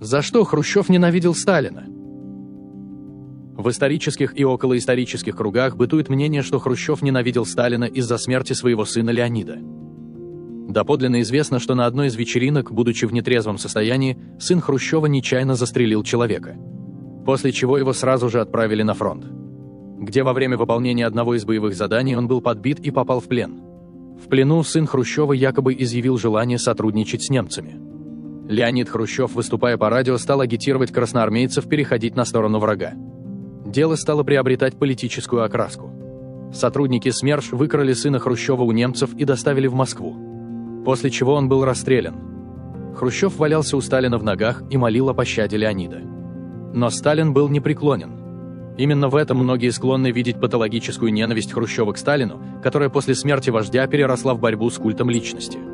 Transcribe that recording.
За что Хрущев ненавидел Сталина? В исторических и околоисторических кругах бытует мнение, что Хрущев ненавидел Сталина из-за смерти своего сына Леонида. Доподлинно известно, что на одной из вечеринок, будучи в нетрезвом состоянии, сын Хрущева нечаянно застрелил человека, после чего его сразу же отправили на фронт, где во время выполнения одного из боевых заданий он был подбит и попал в плен. В плену сын Хрущева якобы изъявил желание сотрудничать с немцами. Леонид Хрущев, выступая по радио, стал агитировать красноармейцев переходить на сторону врага. Дело стало приобретать политическую окраску. Сотрудники СМЕРШ выкрали сына Хрущева у немцев и доставили в Москву, после чего он был расстрелян. Хрущев валялся у Сталина в ногах и молил о пощаде Леонида. Но Сталин был непреклонен. Именно в этом многие склонны видеть патологическую ненависть Хрущева к Сталину, которая после смерти вождя переросла в борьбу с культом личности.